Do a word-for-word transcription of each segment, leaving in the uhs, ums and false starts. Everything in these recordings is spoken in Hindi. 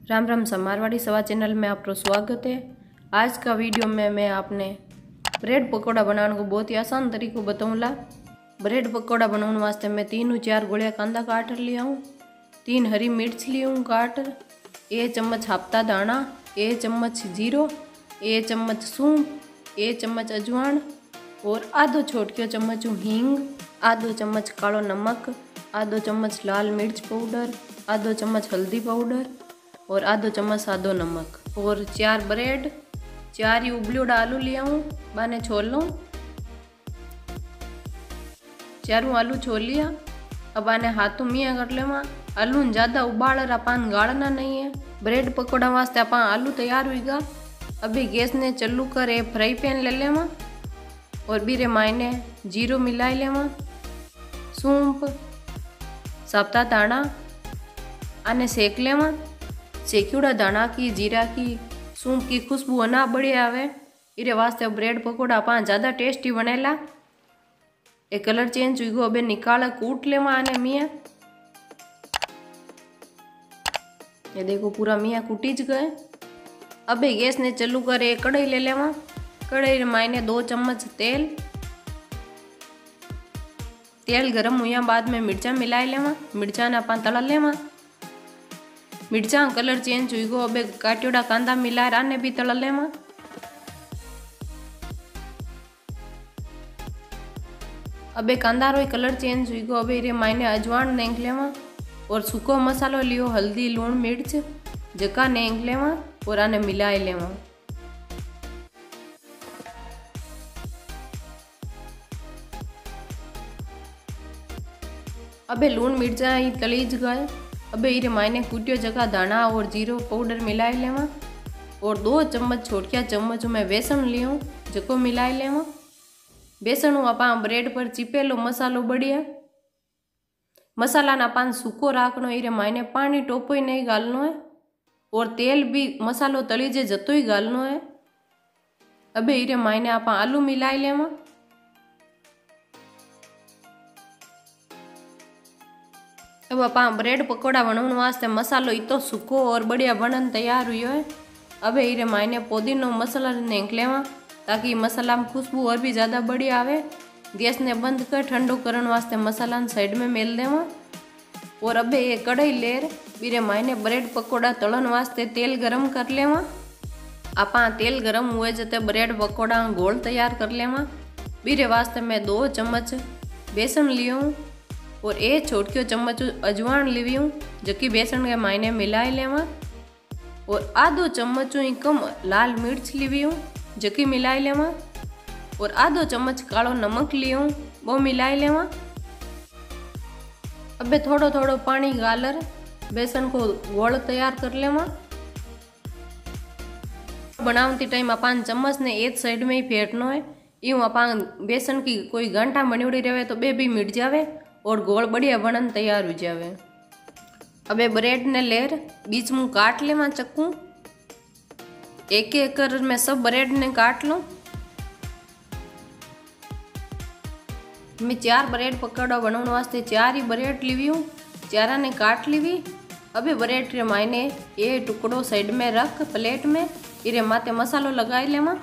राम राम सा मारवाड़ी सवा चैनल में आपका स्वागत है। आज का वीडियो में मैं आपने ब्रेड पकौड़ा बनाने को बहुत ही आसान तरीको बताऊंगा। ब्रेड पकौड़ा बनाने वास्ते मैं तीन चार गोलियां कांदा काट लिया हूँ, तीन हरी मिर्च ली हूँ काट, एक चम्मच हाफ्ता दाना, एक चम्मच जीरो, एक चम्मच सूंफ, एक चम्मच अजवान और आधो छोटकियो चम्मच हींग, आधो चम्मच कालो नमक, आधो चम्मच लाल मिर्च पाउडर, आधो चम्मच हल्दी पाउडर और आधो चम्मच सादो नमक और चार ब्रेड, चार ही उबलोड़ा आलू लिया हूँ, बाने छोल लूँ। चारों आलू छोल लिया। अब आने हाथों मियाँ कर लेवा। आलू ज़्यादा उबाल अपन गाड़ना नहीं है। ब्रेड पकौड़ा वास्ते अपन आलू तैयार होगा। अभी गैस ने चालू कर एक फ्राई पैन ले लेवा और बीरे मायने जीरो मिलाई लेवा, सूंफ, साप्ता दाना आने सेक लेवा। सेक्यूड़ा दाना की, जीरा की, सूंफ की खुशबू ना बढ़िया आवे इरे वास्ते ब्रेड पकौड़ा अपन ज़्यादा टेस्टी बनेला। एक कलर चेंज हुई गो। अबे निकाल कूट लेवा आने मियाँ। ये देखो पूरा मियाँ कूटी ज गए। अबे गैस ने चालू कर एक कढ़ाई ले लेवा। कढ़ाई मायने दो चम्मच तेल। तेल गरम हुआ बाद में मिर्चा मिलाई लेवा। मिर्चा ने अपन तला लेवा। मिर्चा कलर चेंज हुई गो। अबे काटियोड़ा कांदा मिला आने भी तला लेवा। अबे कांदा रो कलर चेंज हुई गो। अबे रे मायने अजवान नेंग लेवा और सूखो मसालो लियो, हल्दी लूण मिर्च जका नेंग लेवा और आने मिलाई लेवा। अबे लूण मिर्चा ही तलीज गए। अबे इरे मायने कुटियो जगह दाना और जीरो पाउडर मिलाई लेवा और दो चम्मच छोटकिया चम्मच में बेसन लियो जको मिलाई लेवा। बेसन अपन ब्रेड पर चिपेलो मसालो बढ़िया। मसाला ना अपन सूखो राखनो। इरे मायने पानी टोपो ही नहीं गालनो है और तेल भी मसालो तलीजे जतो ही गालनो है। अबे इरे मायने अपन आलू मिलाई लेवा। अब अपन ब्रेड पकौड़ा बनाने वास्ते मसालो इतो सूखो और बढ़िया बनन तैयार हुई है। अब इरे मायने पुदीनो मसाला नेंक लेवा ताकि मसाला में खुशबू और भी ज़्यादा बढ़िया आवे। गैस ने बंद कर ठंडो करने वास्ते मसाला साइड में मेल देवा और अबे ये कढ़ाई लेर बीरे मायने ब्रेड पकौड़ा तलन वास्ते तेल गरम कर लेवा। आपा तेल गरम हुए जते ब्रेड पकौड़ा गोल तैयार कर लेवा। बीरे वास्ते मैं दो चम्मच बेसन लियो और एक छोटकियो चम्मच अजवान ली हूँ जबकि बेसन के मायने मिलाई लेवा और आधो चम्मच ही कम लाल मिर्च ली हूँ जबकि मिलाई लेवा और आधो चम्मच कालो नमक ली हूँ वो मिलाई लेवा। अबे थोड़ो थोड़ो पानी गालर बेसन को गोल तैयार कर लेवा। बनावती टाइम अपन चम्मच ने एक साइड में ही फेंटनो है। यूँ अपन बेसन की कोई घंटा बनी रहे तो बे भी मिट जावे और गोल बढ़िया बनन तैयार हो जावे। अबे ब्रेड ने लेर बीच में काट लेवा चक्कू। एक एक कर मैं सब ब्रेड ने काट लो। मैं चार ब्रेड पकौड़ा बनाने वास्ते चार ही ब्रेड ली हूँ, चारा ने काट ली। अबे ब्रेड के मायने ये टुकड़ो साइड में रख प्लेट में। इरे माते मसालो लगाई लेवा।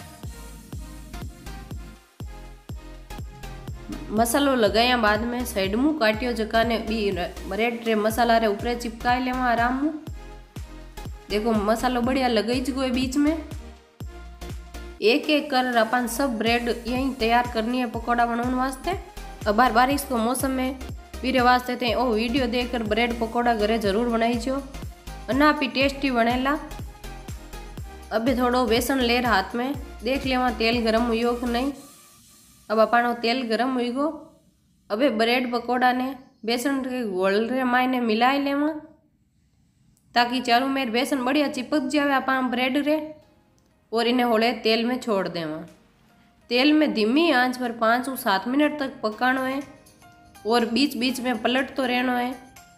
मसालो लगाया बाद में साइड में काटियो जका ने बी ब्रेड रे मसाला रे ऊपर चिपकाई लेवा आराम में। देखो मसालो बढ़िया लगाई ज गो बीच में। एक एक कर अपन सब ब्रेड यहीं तैयार करनी है पकौड़ा बनाने वास्ते। अब बार बारिश को मौसम में बीरे वास्ते थे ओ वीडियो देखकर ब्रेड पकौड़ा घरे जरूर बनाईजो अना भी टेस्टी बनेला। अभी थोड़ो बेसन लेर हाथ में देख लेवा तेल गरम हुई कि नहीं। अब अपन तेल गरम हुई गो। अबे ब्रेड पकौड़ा ने बेसन के घोल रे मायने मिलाई लेवा ताकि चारों मेर बेसन बढ़िया चिपक जावे अपन ब्रेड रे और इन्हें होले तेल में छोड़ देवा। तेल में धीमी आंच पर पाँच सात मिनट तक पकानो है और बीच बीच में पलट तो रहना है।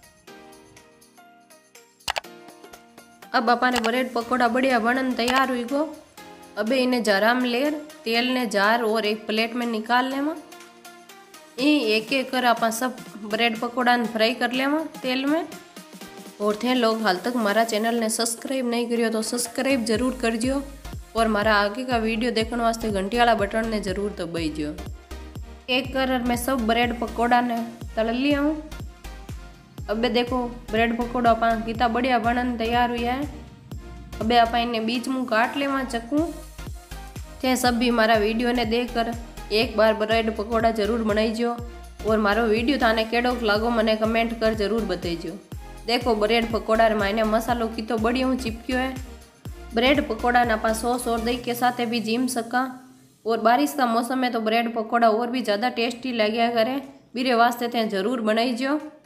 अब अपन ब्रेड पकौड़ा बढ़िया बनन तैयार हुई गो। अबे इन्हें जारा में लेर तेल ने जार और एक प्लेट में निकाल लेवा। ये एक एक कर अपन सब ब्रेड पकौड़ा फ्राई कर लेवा तेल में। और थे लोग हाल तक मारा चैनल ने सब्सक्राइब नहीं करियो तो सब्सक्राइब जरूर करजो और मारा आगे का वीडियो देखने वास्ते घंटी वाला बटन ने जरूर दबाईजो। एक कर मैं सब ब्रेड पकोड़ा ने तल लिया हूँ। अब देखो ब्रेड पकोड़ा अपना कितना बढ़िया बनन तैयार हुआ है। अब आप इन्हें बीच मुँह काट लेवा चक्कू थे। सब भी मारा वीडियो ने देखकर एक बार ब्रेड पकोड़ा जरूर बनाईजो और मारो वीडियो थाने केड़ो लागो मने कमेंट कर जरूर बताईजो। देखो ब्रेड पकोड़ा मायने मसालो कितो बढ़िया हूँ चिपक्यो है। ब्रेड पकोड़ा ना पा सॉस और दही के साथ भी जीम सका और बारिश का मौसम है तो ब्रेड पकोड़ा और भी ज़्यादा टेस्टी लग्या करे। बीरे वास्ते थे जरूर बनाईजो।